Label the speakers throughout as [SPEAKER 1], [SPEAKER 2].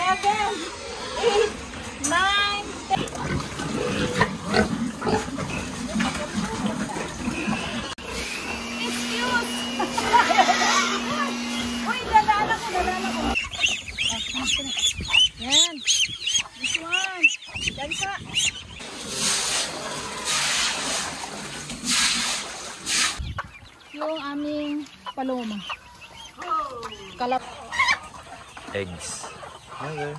[SPEAKER 1] 8, 9, 10. Excuse! Uy, dadala ko. Yan. This one. Dansa. Yung aming paloma. Kalap.
[SPEAKER 2] Eggs. Okay.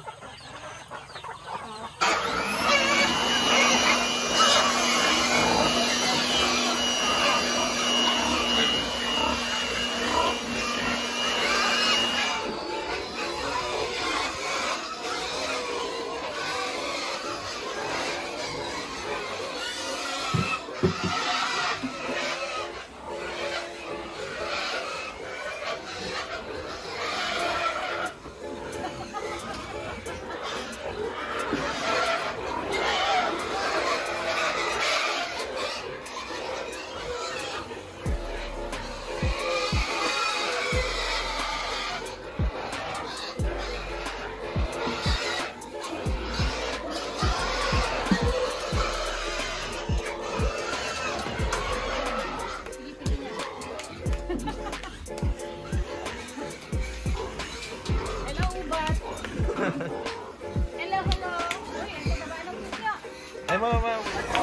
[SPEAKER 1] Hello. Uy, ang baba ng puso.
[SPEAKER 2] Ay, mama.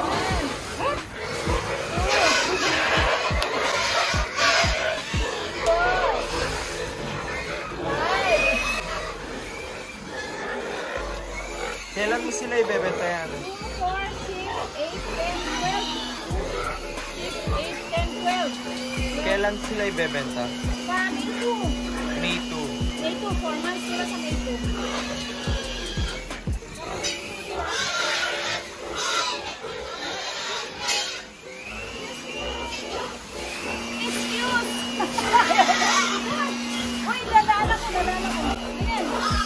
[SPEAKER 2] Kailan mo sila ibebenta yan?
[SPEAKER 1] 2, 4, 6, 8, 10, 12. 6, 8, 10, 12.
[SPEAKER 2] Kailan sila ibebenta?
[SPEAKER 1] Sa May 2.
[SPEAKER 2] May 2.
[SPEAKER 1] May 2, 4 months sila sa May 2. Excuse! Uy, dadala ko. Ayan.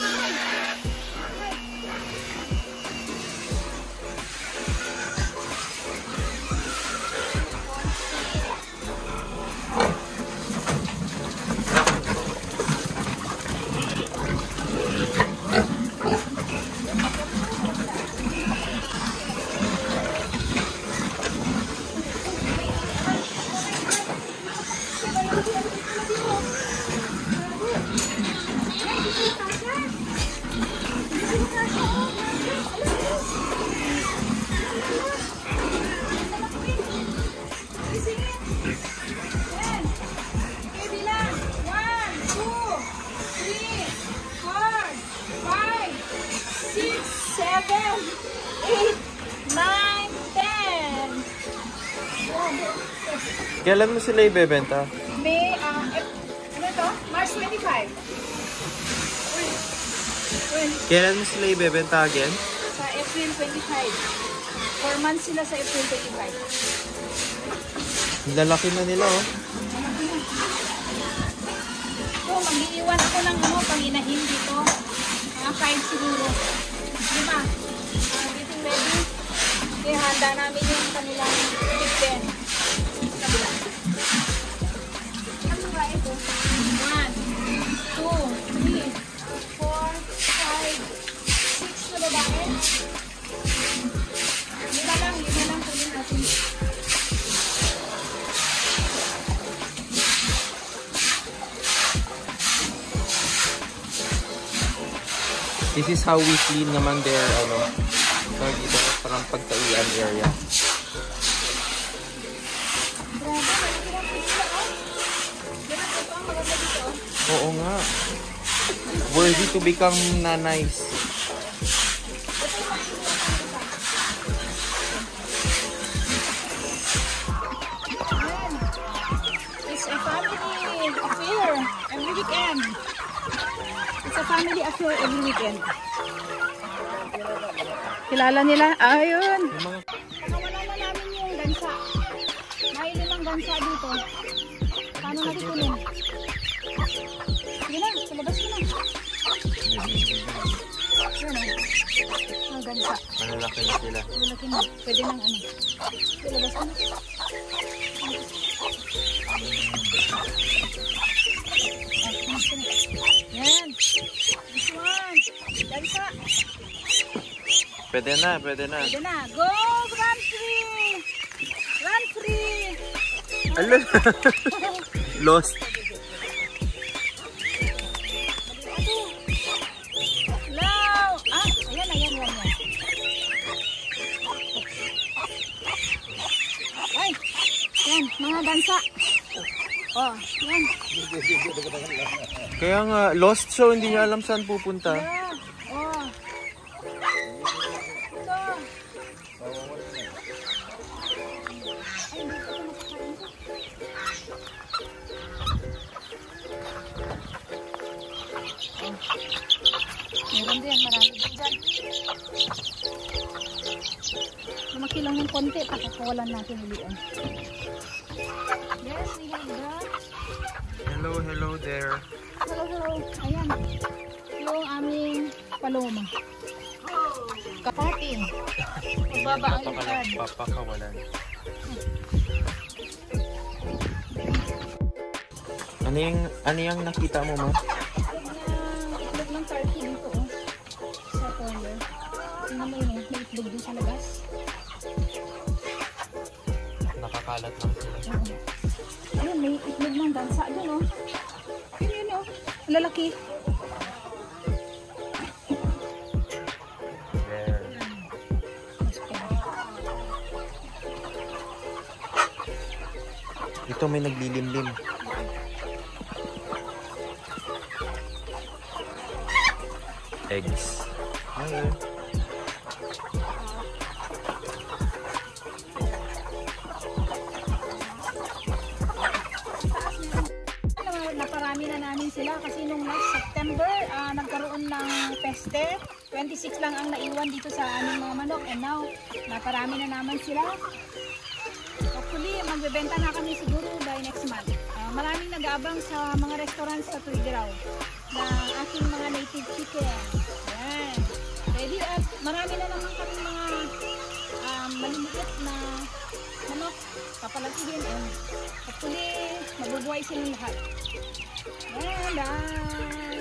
[SPEAKER 2] Kailan mo sila ibebenta?
[SPEAKER 1] May, ano to? March 25.
[SPEAKER 2] Kailan mo sila ibebenta again?
[SPEAKER 1] Sa April 25. 4 months sila sa April 25.
[SPEAKER 2] Lalaki na nila, oh.
[SPEAKER 1] So, mag-iiwan ako ng panginahin dito. Mga 5 siguro. Diba? Getting ready. Ihanda namin yung kanilang chicken. Ano ba ito? 1, 2, 3, 4, 5, 6 na babae. Lima lang kunin natin.
[SPEAKER 2] This is how we clean naman their, dito parang pagtaian area. Oo nga. Worthy to become nanays.
[SPEAKER 1] It's a family affair every weekend. It's a family affair every weekend. Kilala nila? Ayun. Nakawala na namin yung gansa. May 5 gansa dito. Paano natin kunin? Sige na, sa labas ko na. Yun o. Ang gansa.
[SPEAKER 2] Malalaki na sila.
[SPEAKER 1] Malalaki na. Pwede nang ano. Sa labas ko na. Yan. This one. Gansa.
[SPEAKER 2] Pwede na, pwede na.
[SPEAKER 1] Pwede na. Go! Run free! Run free!
[SPEAKER 2] Ala! Lost.
[SPEAKER 1] Low! Ah, ayan, ayan, ayan, ayan. Ay! Yan, mga gansa. Oh, yan.
[SPEAKER 2] Kaya nga, lost siya. Hindi niya alam saan pupunta.
[SPEAKER 1] Yeah. Oh. Ito. Meron din, marami din dyan. Lumaki lang ng konti, pakakawalan natin ulian. Yes, we have that.
[SPEAKER 2] Hello, hello there.
[SPEAKER 1] Hello, hello. Ayan. Yung aming paloma. Kapating. Baba ang ikad.
[SPEAKER 2] Papakawalan. Ano yung nakita mo, ma?
[SPEAKER 1] Itlog ng turkey dito, oh. Sa corner. Tingnan mo yun, may itlog din sa labas.
[SPEAKER 2] Nakakalat lang sila.
[SPEAKER 1] Ayun, may itlog ng dansa dun, oh. Ayun, oh. Lalaki.
[SPEAKER 2] There. Ito may naglilimlim. Eggs. Ayun.
[SPEAKER 1] Naparami na namin sila kasi nung last September nagkaroon ng peste. 26 lang ang naiwan dito sa aming mga manok and now naparami na naman sila. Hopefully magbebenta na kami siguro by next month. Maraming nag-aabang sa mga restaurants sa Tuigaraw ng aking mga native chicken. Yan. Ready at marami na naman kami mga maliliit na manok papalakihin and hopefully mabubuhay silang lahat. And